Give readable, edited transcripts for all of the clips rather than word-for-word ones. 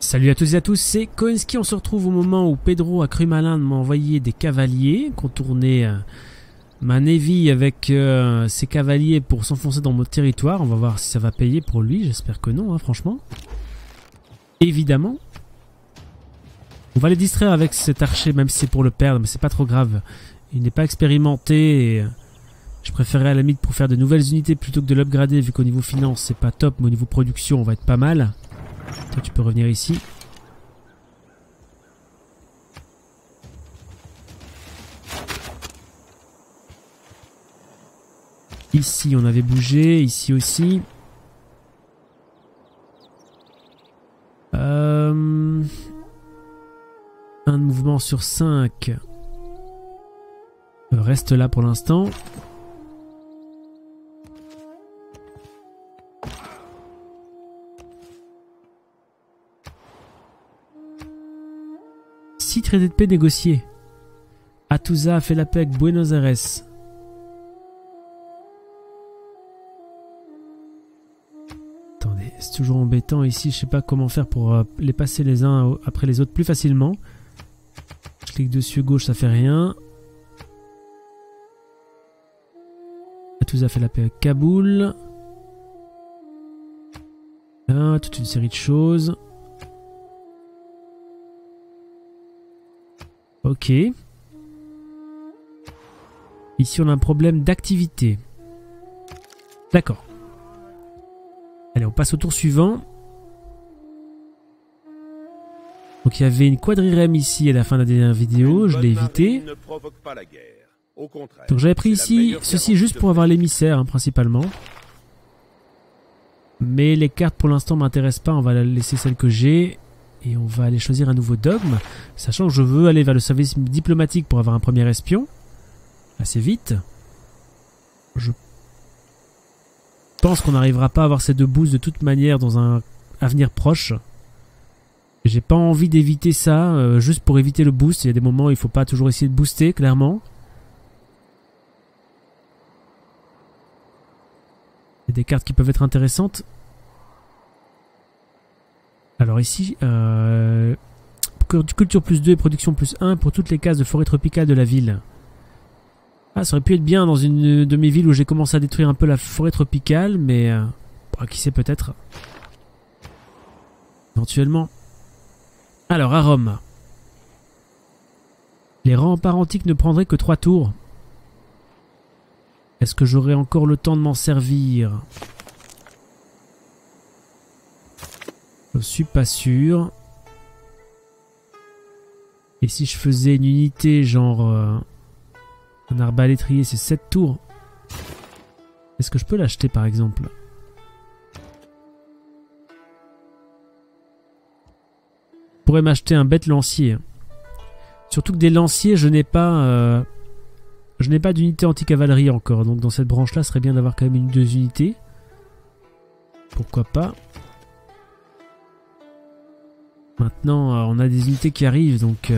Salut à tous et à tous, c'est Koenski. On se retrouve au moment où Pedro a cru malin de m'envoyer des cavaliers, contourner ma Navy avec ses cavaliers pour s'enfoncer dans mon territoire. On va voir si ça va payer pour lui, j'espère que non, hein, franchement. Évidemment. On va les distraire avec cet archer, même si c'est pour le perdre, mais c'est pas trop grave. Il n'est pas expérimenté et je préférerais à la limite pour faire de nouvelles unités plutôt que de l'upgrader, vu qu'au niveau finance c'est pas top, mais au niveau production on va être pas mal. Toi tu peux revenir ici. Ici on avait bougé, ici aussi. Un mouvement sur 5. Reste là pour l'instant. Traité de paix négocié. Atusa a fait la paix avec Buenos Aires. Attendez, c'est toujours embêtant ici. Je sais pas comment faire pour les passer les uns après les autres plus facilement. Je clique dessus gauche, ça fait rien. Atusa a fait la paix avec Kaboul. Ah, toute une série de choses. Ok. Ici on a un problème d'activité. D'accord. Allez, on passe au tour suivant. Donc il y avait une quadrirème ici à la fin de la dernière vidéo, je l'ai évité. Donc j'avais pris ici ceci juste pour avoir l'émissaire, hein, principalement. Mais les cartes pour l'instant m'intéressent pas, on va laisser celles que j'ai. Et on va aller choisir un nouveau dogme, sachant que je veux aller vers le service diplomatique pour avoir un premier espion. Assez vite. Je pense qu'on n'arrivera pas à avoir ces deux boosts de toute manière dans un avenir proche. J'ai pas envie d'éviter ça, juste pour éviter le boost. Il y a des moments où il faut pas toujours essayer de booster, clairement. Il y a des cartes qui peuvent être intéressantes. Alors ici, culture plus 2 et production plus 1 pour toutes les cases de forêt tropicale de la ville. Ah, ça aurait pu être bien dans une de mes villes où j'ai commencé à détruire un peu la forêt tropicale, mais qui sait peut-être. Éventuellement. Alors, à Rome. Les remparts antiques ne prendraient que 3 tours. Est-ce que j'aurai encore le temps de m'en servir ? Je suis pas sûr. Et si je faisais une unité genre un arbalétrier, c'est 7 tours. Est-ce que je peux l'acheter par exemple? Je pourrais m'acheter un bête lancier. Surtout que des lanciers, je n'ai pas d'unité anti-cavalerie encore. Donc dans cette branche là, ce serait bien d'avoir quand même une ou deux unités. Pourquoi pas? Maintenant, on a des unités qui arrivent, donc...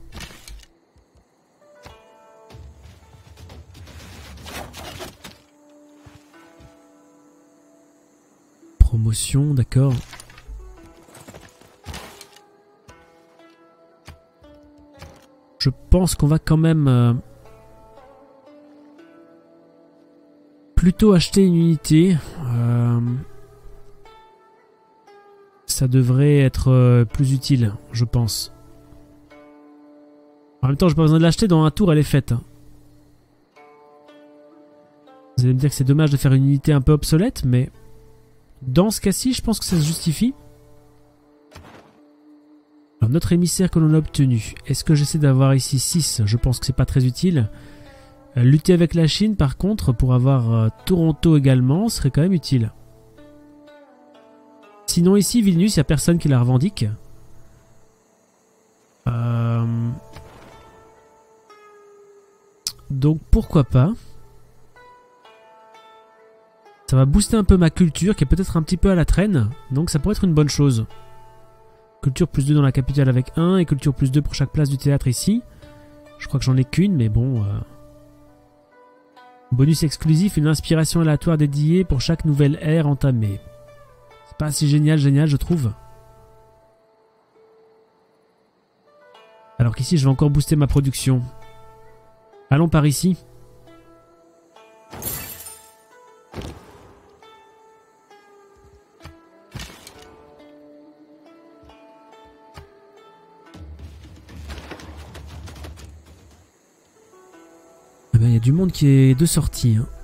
Promotion, d'accord. Je pense qu'on va quand même... plutôt acheter une unité. Ça devrait être plus utile, je pense. En même temps, j'ai pas besoin de l'acheter, dans un tour, elle est faite. Vous allez me dire que c'est dommage de faire une unité un peu obsolète, mais dans ce cas-ci, je pense que ça se justifie. Alors, notre émissaire que l'on a obtenu. Est-ce que j'essaie d'avoir ici 6? Je pense que c'est pas très utile. Lutter avec la Chine, par contre, pour avoir Toronto également, serait quand même utile. Sinon ici, Vilnius, il n'y a personne qui la revendique. Donc pourquoi pas. Ça va booster un peu ma culture qui est peut-être un petit peu à la traîne. Donc ça pourrait être une bonne chose. Culture plus 2 dans la capitale avec 1 et culture plus 2 pour chaque place du théâtre ici. Je crois que j'en ai qu'une, mais bon... Bonus exclusif, une inspiration aléatoire dédiée pour chaque nouvelle ère entamée. C'est pas si génial, je trouve. Alors qu'ici je vais encore booster ma production. Allons par ici. Eh ben, y a du monde qui est de sortie. Hein.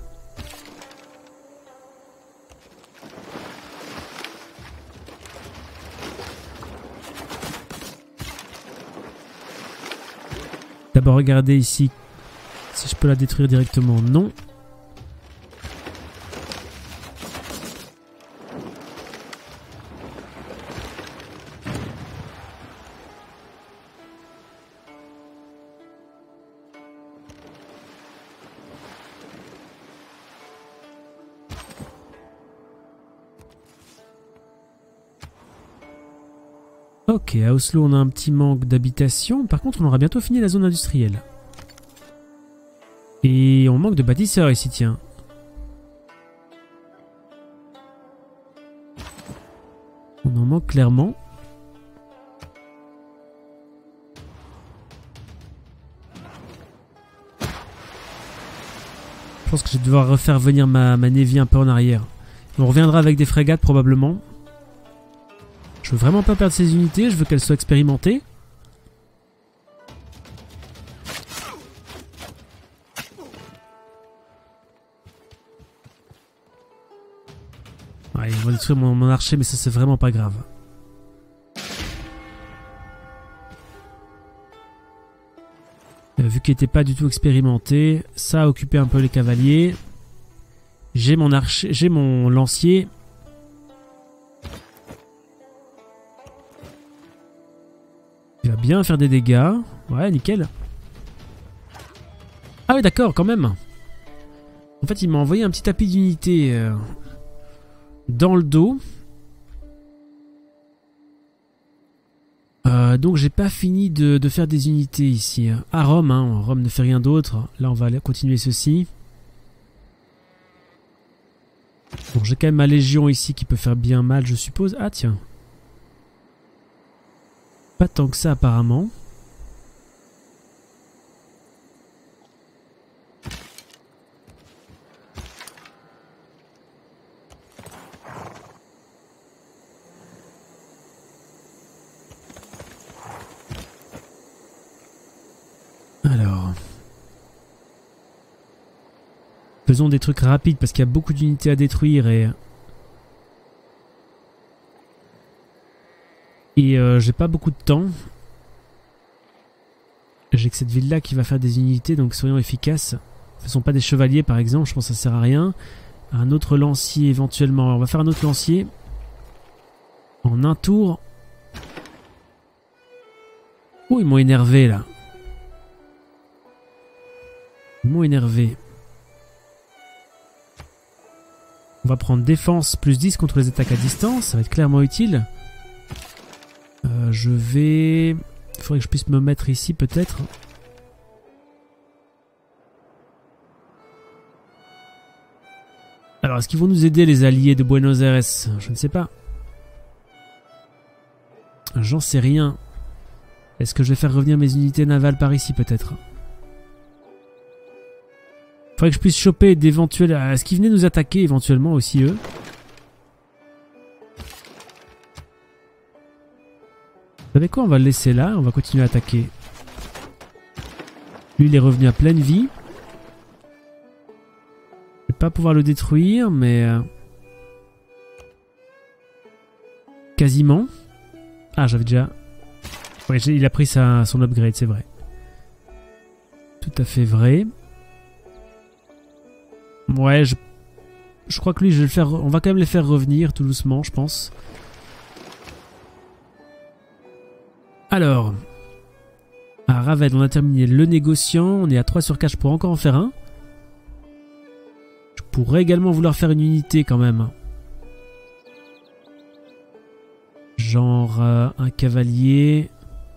D'abord regarder ici si je peux la détruire directement. Non. Ok, à Oslo on a un petit manque d'habitation. Par contre on aura bientôt fini la zone industrielle. Et on manque de bâtisseurs ici, tiens. On en manque clairement. Je pense que je vais devoir refaire venir ma Navy un peu en arrière. On reviendra avec des frégates probablement. Je veux vraiment pas perdre ces unités, je veux qu'elles soient expérimentées. Ouais, ils vont détruire mon archer, mais ça c'est vraiment pas grave. Vu qu'il n'était pas du tout expérimenté, ça a occupé un peu les cavaliers. J'ai mon archer, j'ai mon lancier. Il va bien faire des dégâts. Ouais, nickel. Ah oui, d'accord, quand même. En fait, il m'a envoyé un petit tapis d'unité dans le dos. Donc, j'ai pas fini de faire des unités ici. À Rome, hein. Rome ne fait rien d'autre. Là, on va aller continuer ceci. Bon, j'ai quand même ma légion ici qui peut faire bien mal, je suppose. Ah, tiens. Pas tant que ça apparemment. Alors. Faisons des trucs rapides parce qu'il y a beaucoup d'unités à détruire et j'ai pas beaucoup de temps. J'ai que cette ville là qui va faire des unités, donc soyons efficaces. Ce ne sont pas des chevaliers par exemple, je pense que ça sert à rien. Un autre lancier éventuellement. Alors, on va faire un autre lancier. En un tour. Oh, ils m'ont énervé là. Ils m'ont énervé. On va prendre défense plus 10 contre les attaques à distance, ça va être clairement utile. Je vais... Il faudrait que je puisse me mettre ici peut-être. Alors, est-ce qu'ils vont nous aider les alliés de Buenos Aires? Je ne sais pas. J'en sais rien. Est-ce que je vais faire revenir mes unités navales par ici peut-être? Il faudrait que je puisse choper d'éventuels... Est-ce qu'ils venaient nous attaquer éventuellement aussi eux? Vous savez quoi, on va le laisser là, on va continuer à attaquer. Lui il est revenu à pleine vie. Je vais pas pouvoir le détruire mais... Quasiment. Ah j'avais déjà... Ouais, il a pris son upgrade, c'est vrai. Tout à fait vrai. Ouais, je crois que lui je vais le faire... On va quand même les faire revenir tout doucement je pense. Alors, à Ravenne, on a terminé le négociant. On est à 3 sur 4, je pourrais encore en faire un. Je pourrais également vouloir faire une unité quand même. Genre un cavalier.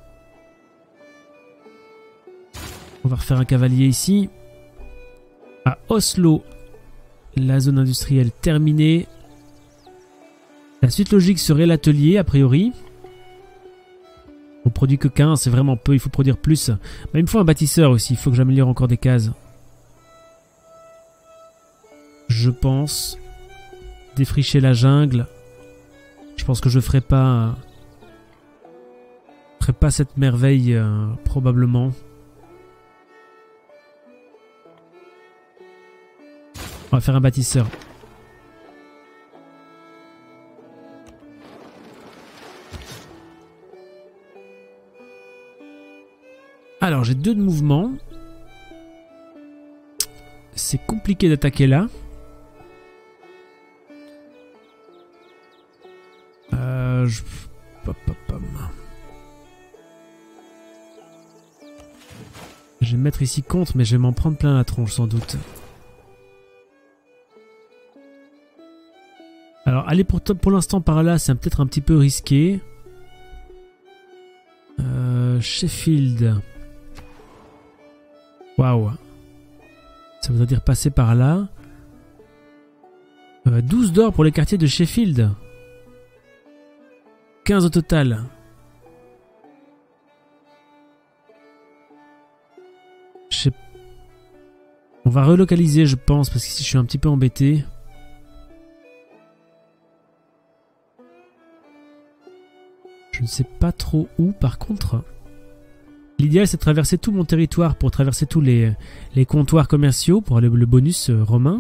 On va refaire un cavalier ici. À Oslo, la zone industrielle terminée. La suite logique serait l'atelier a priori. On produit que 15, c'est vraiment peu, il faut produire plus. Mais il me faut un bâtisseur aussi, il faut que j'améliore encore des cases. Je pense défricher la jungle. Je pense que je ferai pas cette merveille probablement. On va faire un bâtisseur. Alors j'ai 2 de mouvement. C'est compliqué d'attaquer là. Je vais me mettre ici contre, mais je vais m'en prendre plein la tronche sans doute. Alors aller pour l'instant par là, c'est peut-être un petit peu risqué. Sheffield. Waouh. Ça voudrait dire passer par là. 12 d'or pour les quartiers de Sheffield. 15 au total. On va relocaliser, je pense, parce que ici je suis un petit peu embêté. Je ne sais pas trop où, par contre. L'idéal, c'est de traverser tout mon territoire pour traverser tous les comptoirs commerciaux pour aller le bonus romain.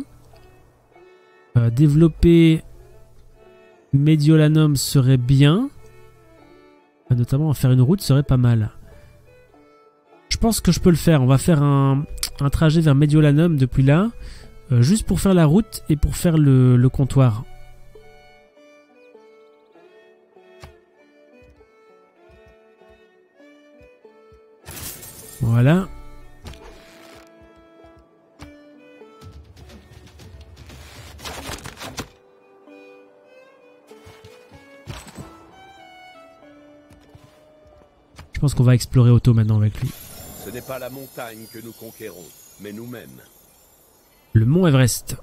Développer Mediolanum serait bien. Notamment, faire une route serait pas mal. Je pense que je peux le faire. On va faire un trajet vers Mediolanum depuis là. Juste pour faire la route et pour faire le comptoir. Voilà. Je pense qu'on va explorer Otto maintenant avec lui. Ce n'est pas la montagne que nous conquérons, mais nous-mêmes. Le mont Everest.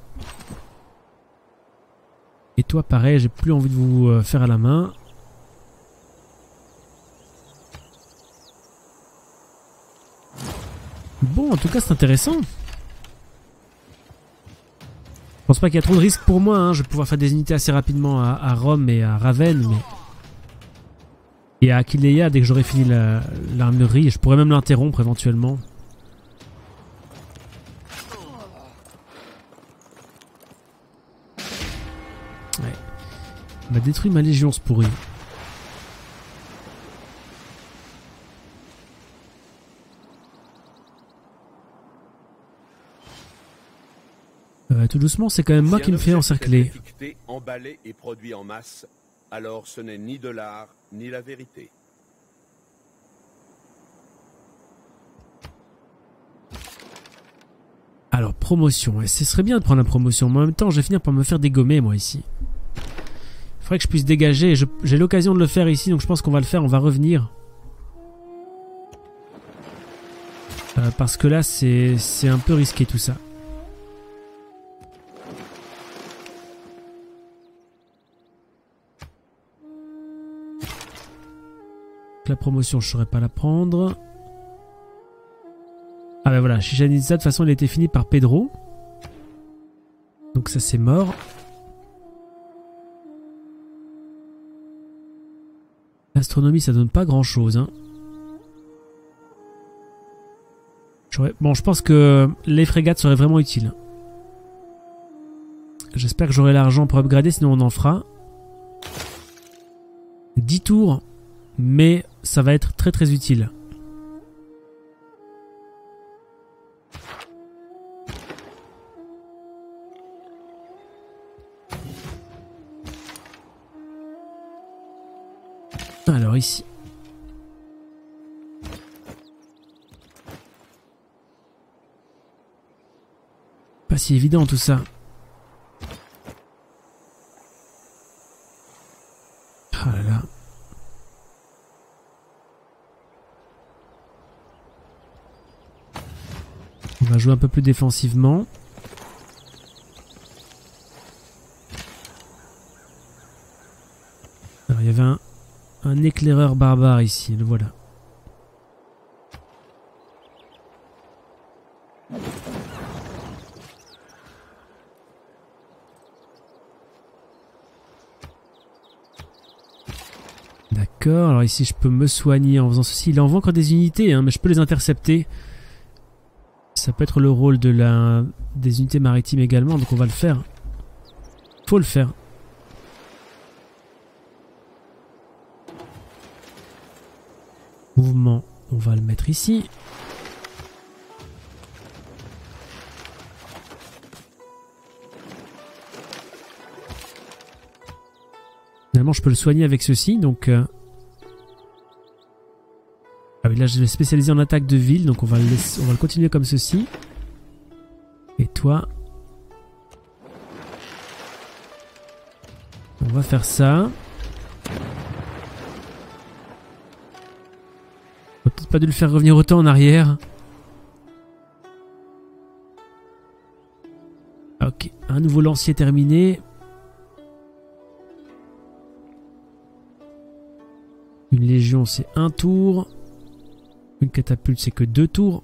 Et toi, pareil, j'ai plus envie de vous faire à la main. Bon, en tout cas, c'est intéressant. Je pense pas qu'il y a trop de risques pour moi. Hein. Je vais pouvoir faire des unités assez rapidement à Rome et à Ravenne. Mais... Et à Aquileia, dès que j'aurai fini l'armurerie. Je pourrais même l'interrompre éventuellement. Ouais. On m'a détruit ma légion, ce pourri. Tout doucement, c'est quand même moi qui me fais encercler. Emballé et produit en masse, alors ce n'est ni de l'art ni la vérité. Alors, promotion. Et ce serait bien de prendre la promotion, mais en même temps, je vais finir par me faire dégommer, moi, ici. Il faudrait que je puisse dégager. J'ai l'occasion de le faire ici, donc je pense qu'on va le faire. On va revenir. Parce que là, c'est un peu risqué, tout ça. La promotion, je ne saurais pas la prendre. Ah ben voilà, Chichen Itza, de toute façon, il a été fini par Pedro. Donc ça, c'est mort. L'astronomie, ça donne pas grand-chose. Hein. Bon, je pense que les frégates seraient vraiment utiles. J'espère que j'aurai l'argent pour upgrader, sinon on en fera. 10 tours, mais ça va être très très utile. Alors ici. Pas si évident tout ça. Ah là là. On va jouer un peu plus défensivement. Alors il y avait un éclaireur barbare ici, le voilà. D'accord, alors ici je peux me soigner en faisant ceci. Il envoie encore des unités, hein, mais je peux les intercepter. Ça peut être le rôle de des unités maritimes également, donc on va le faire. Faut le faire. Mouvement, on va le mettre ici. Finalement, je peux le soigner avec ceci, donc... Ah oui, là, je vais spécialiser en attaque de ville, donc on va le continuer comme ceci. Et toi... On va faire ça. On peut-être pas dû le faire revenir autant en arrière. Ok, un nouveau lancier terminé. Une légion c'est un tour. Une catapulte c'est que 2 tours.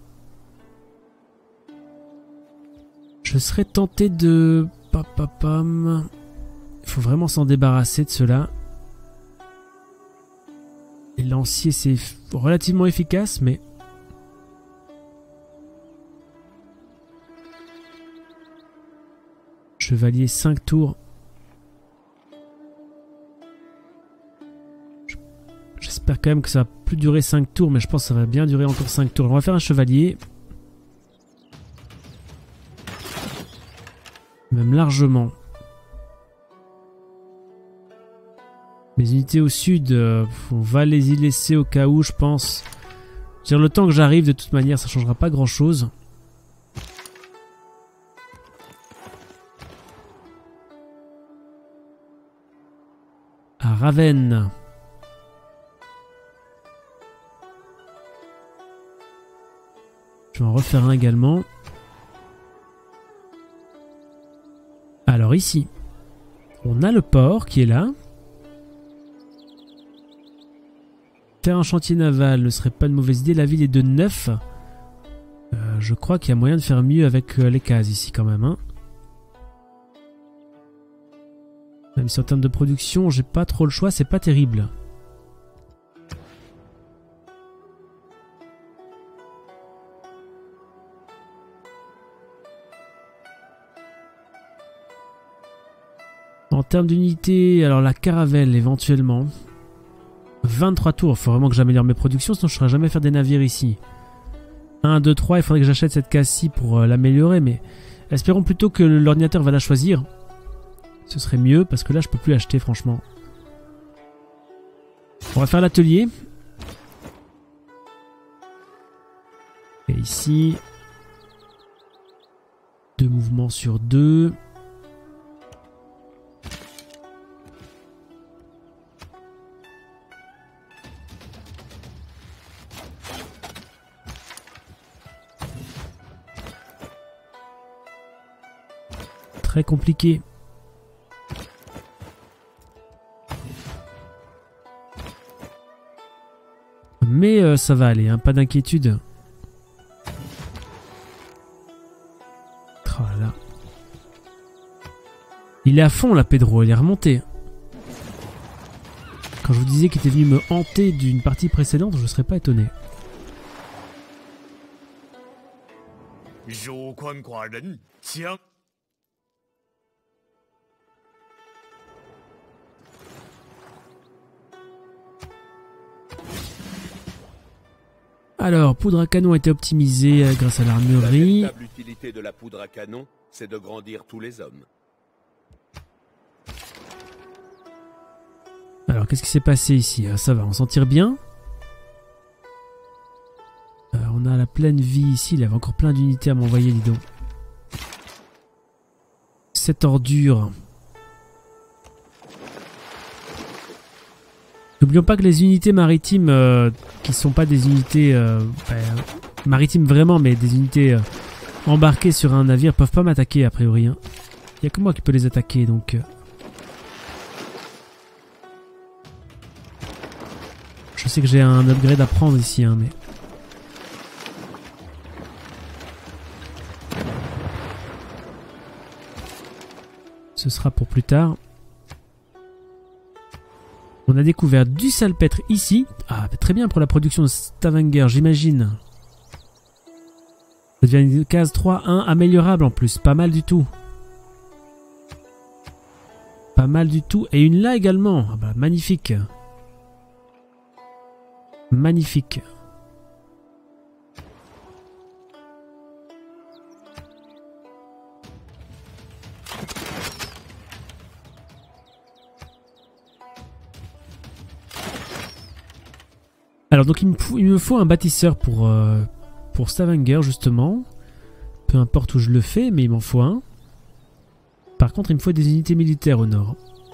Je serais tenté de... Papapam. Il faut vraiment s'en débarrasser de cela. Les lanciers c'est relativement efficace mais... Chevalier 5 tours. J'espère quand même que ça va plus durer 5 tours, mais je pense que ça va bien durer encore 5 tours. On va faire un chevalier. Même largement. Mes unités au sud, on va les y laisser au cas où, je pense. Dire le temps que j'arrive, de toute manière, ça changera pas grand chose. À Ravenne. Je vais en refaire un également. Alors ici, on a le port qui est là. Faire un chantier naval ne serait pas une mauvaise idée. La ville est de 9. Je crois qu'il y a moyen de faire mieux avec les cases ici quand même. Hein. Même si en termes de production, j'ai pas trop le choix, c'est pas terrible. En termes d'unité, alors la caravelle éventuellement. 23 tours, il faut vraiment que j'améliore mes productions, sinon je ne saurais jamais faire des navires ici. 1, 2, 3, il faudrait que j'achète cette case-ci pour l'améliorer, mais espérons plutôt que l'ordinateur va la choisir. Ce serait mieux, parce que là je peux plus acheter franchement. On va faire l'atelier. Et ici, 2 mouvements sur 2. Très compliqué. Mais ça va aller, hein, pas d'inquiétude. Oh là là. Il est à fond là, Pedro, il est remonté. Quand je vous disais qu'il était venu me hanter d'une partie précédente, je ne serais pas étonné. Alors, poudre à canon a été optimisée grâce à l'armurerie. La véritable utilité de la poudre à canon, c'est de grandir tous les hommes. Alors, qu'est-ce qui s'est passé ici? Ça va, on s'en tire bien. On a la pleine vie ici. Il avait encore plein d'unités à m'envoyer, dis donc. Cette ordure. N'oublions pas que les unités maritimes, qui sont pas des unités maritimes vraiment, mais des unités embarquées sur un navire, peuvent pas m'attaquer a priori. Hein. Il n'y a que moi qui peux les attaquer, donc... sais que j'ai un upgrade à prendre ici, hein, mais... Ce sera pour plus tard. On a découvert du salpêtre ici. Ah, bah, très bien pour la production de Stavanger, j'imagine. Ça devient une case 3-1 améliorable en plus. Pas mal du tout. Pas mal du tout. Et une là également. Ah bah, magnifique. Magnifique. Alors donc il me faut un bâtisseur pour Stavanger justement. Peu importe où je le fais, mais il m'en faut un. Par contre il me faut des unités militaires au nord.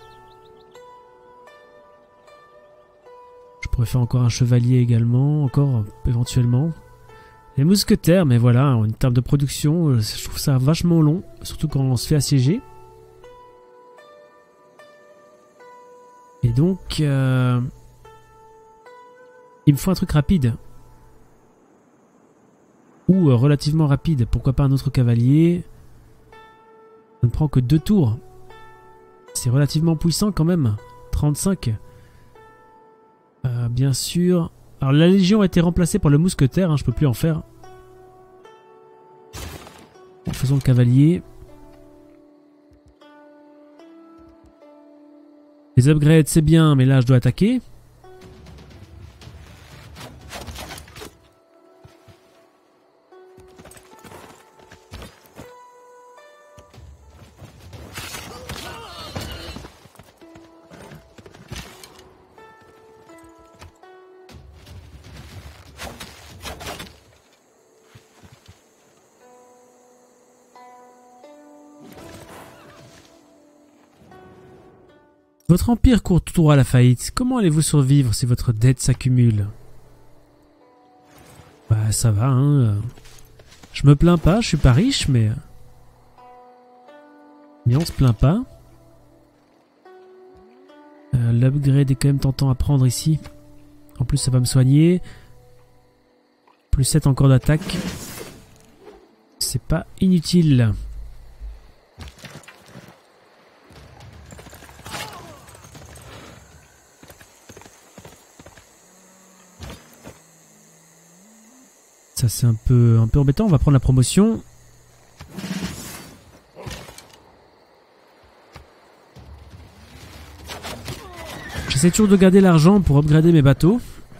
Je pourrais faire encore un chevalier également, encore éventuellement. Les mousquetaires, mais voilà, en termes de production, je trouve ça vachement long, surtout quand on se fait assiéger. Et donc... il me faut un truc rapide. Ou relativement rapide. Pourquoi pas un autre cavalier. Ça ne prend que 2 tours. C'est relativement puissant quand même. 35. Bien sûr. Alors la légion a été remplacée par le mousquetaire. Hein, je peux plus en faire. Bon, faisons le cavalier. Les upgrades c'est bien. Mais là je dois attaquer. Votre empire court tout droit à la faillite. Comment allez-vous survivre si votre dette s'accumule? Bah ça va, hein. Je me plains pas, je suis pas riche, mais... Mais on se plaint pas. L'upgrade est quand même tentant à prendre ici. En plus ça va me soigner. Plus 7 encore d'attaque. C'est pas inutile. Ça c'est un peu embêtant, on va prendre la promotion. J'essaie toujours de garder l'argent pour upgrader mes bateaux.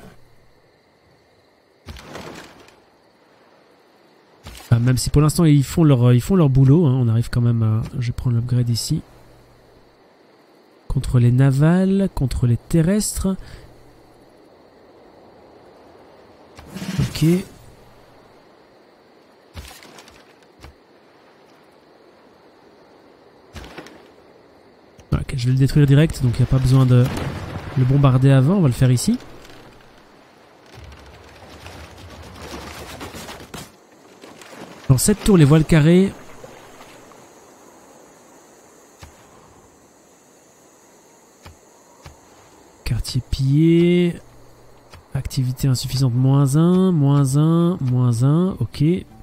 Enfin, même si pour l'instant ils font leur boulot, hein, on arrive quand même à... Je vais prendre l'upgrade ici. Contre les navals, contre les terrestres. Ok. Ok, je vais le détruire direct, donc il n'y a pas besoin de le bombarder avant, on va le faire ici. Dans cette tour, les voiles carrées. Quartier pillé. Activité insuffisante, -1, -1, -1, ok.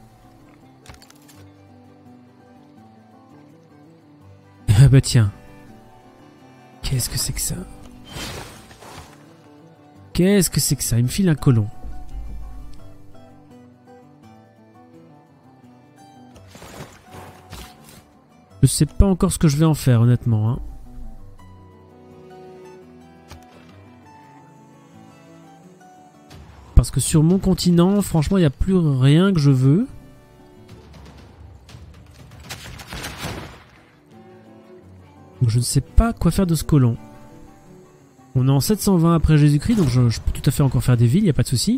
Ah bah tiens. Qu'est-ce que c'est que ça? Qu'est-ce que c'est que ça? Il me file un colon. Je sais pas encore ce que je vais en faire, honnêtement. Hein. Parce que sur mon continent, franchement, il n'y a plus rien que je veux. Donc je ne sais pas quoi faire de ce colon. On est en 720 après Jésus-Christ, donc je peux tout à fait encore faire des villes, il n'y a pas de souci.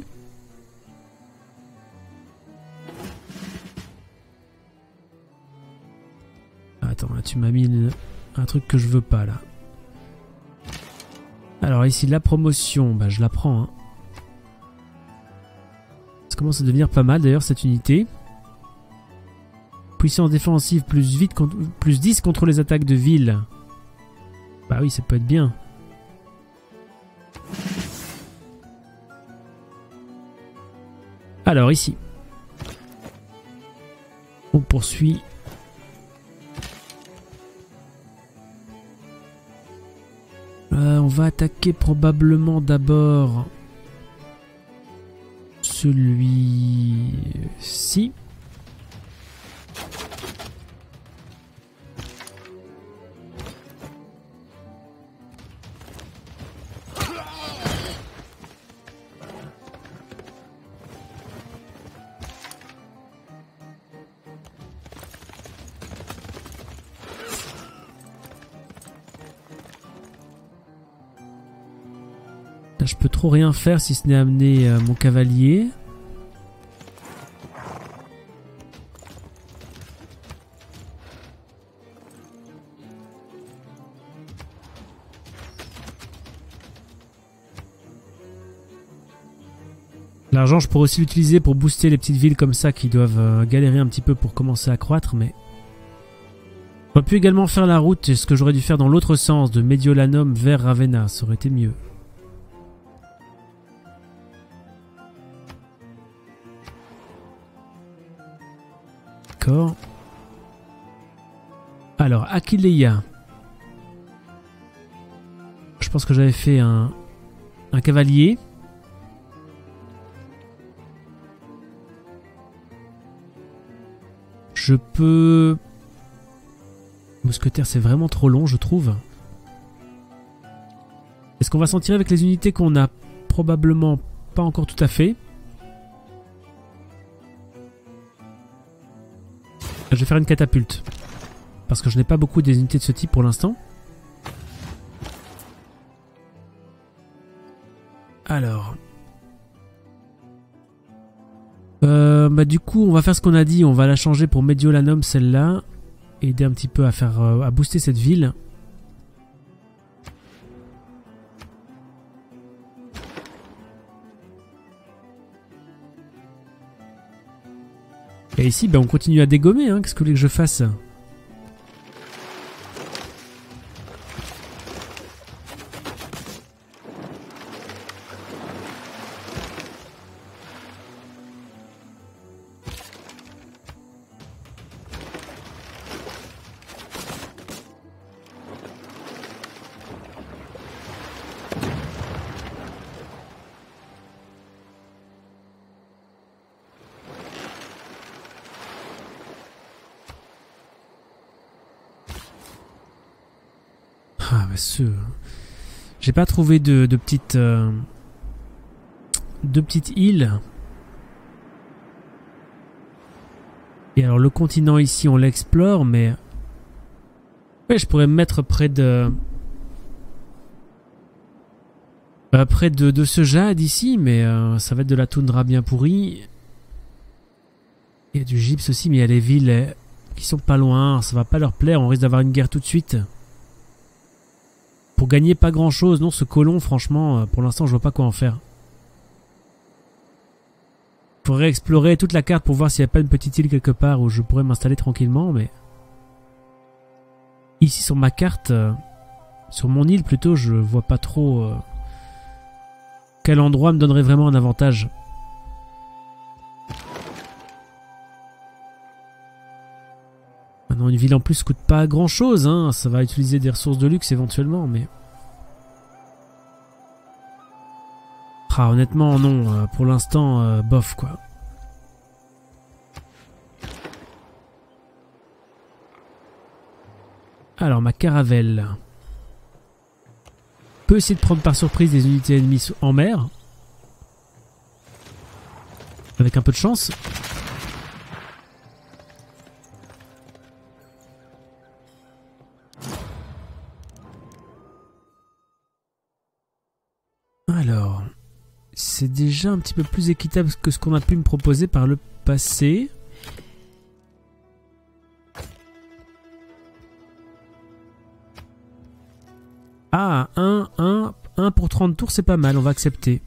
Attends, là tu m'as mis un truc que je veux pas là. Alors ici la promotion, bah je la prends. Hein. Ça commence à devenir pas mal d'ailleurs cette unité. Puissance défensive plus 10 contre les attaques de ville. Bah oui, ça peut être bien. Alors ici, on poursuit. On va attaquer probablement d'abord celui-ci. Là, je peux trop rien faire si ce n'est amener mon cavalier. L'argent, je pourrais aussi l'utiliser pour booster les petites villes comme ça qui doivent galérer un petit peu pour commencer à croître, mais... J'aurais pu également faire la route, ce que j'aurais dû faire dans l'autre sens, de Mediolanum vers Ravenna, ça aurait été mieux. D'accord. Alors, Aquileia. Je pense que j'avais fait un cavalier. Je peux... Mousquetaire, c'est vraiment trop long, je trouve. Est-ce qu'on va s'en tirer avec les unités qu'on a probablement pas encore tout à fait? Je vais faire une catapulte. Parce que je n'ai pas beaucoup des unités de ce type pour l'instant. Alors... du coup, on va faire ce qu'on a dit. On va la changer pour Mediolanum, celle-là. Aider un petit peu à faire à booster cette ville. Et ici, on continue à dégommer. Hein. Qu'est-ce que vous voulez que je fasse ? Ah, mais j'ai pas trouvé de petites îles. Et alors le continent ici on l'explore, mais ouais, je pourrais me mettre près de ce jade ici, mais ça va être de la toundra bien pourrie. Il y a du gypse aussi, mais il y a les villes qui sont pas loin, ça va pas leur plaire, on risque d'avoir une guerre tout de suite. Pour gagner pas grand chose, non, ce colon, franchement, pour l'instant, je vois pas quoi en faire. Faudrait explorer toute la carte pour voir s'il n'y a pas une petite île quelque part où je pourrais m'installer tranquillement, mais... Ici, sur ma carte, sur mon île plutôt, je vois pas trop quel endroit me donnerait vraiment un avantage. Maintenant, une ville en plus coûte pas grand chose, hein. Ça va utiliser des ressources de luxe éventuellement, mais... Ah, honnêtement, non. Pour l'instant, bof, quoi. Alors, ma caravelle. Peut essayer de prendre par surprise des unités ennemies en mer. Avec un peu de chance. Alors, c'est déjà un petit peu plus équitable que ce qu'on a pu me proposer par le passé. Ah, 1 pour 30 tours, c'est pas mal, on va accepter.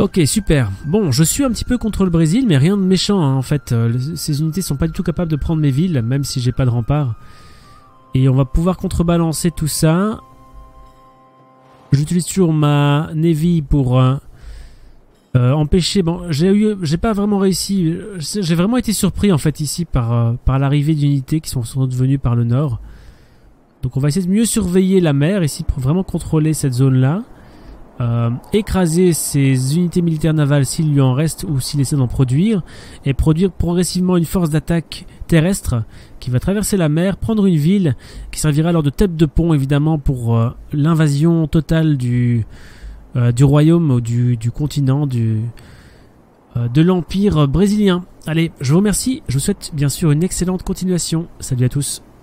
Ok, super. Bon, je suis un petit peu contre le Brésil, mais rien de méchant, hein, en fait. Ces unités sont pas du tout capables de prendre mes villes, même si j'ai pas de rempart. Et on va pouvoir contrebalancer tout ça. J'utilise toujours ma Navy pour empêcher... Bon, j'ai pas vraiment réussi. J'ai vraiment été surpris, en fait, ici, par l'arrivée d'unités qui sont devenues par le nord. Donc on va essayer de mieux surveiller la mer, ici, pour vraiment contrôler cette zone-là. Écraser ces unités militaires navales s'il lui en reste ou s'il essaie d'en produire, et produire progressivement une force d'attaque terrestre qui va traverser la mer, prendre une ville qui servira alors de tête de pont évidemment pour l'invasion totale du royaume ou du continent de l'empire brésilien. Allez, je vous remercie, je vous souhaite bien sûr une excellente continuation. Salut à tous.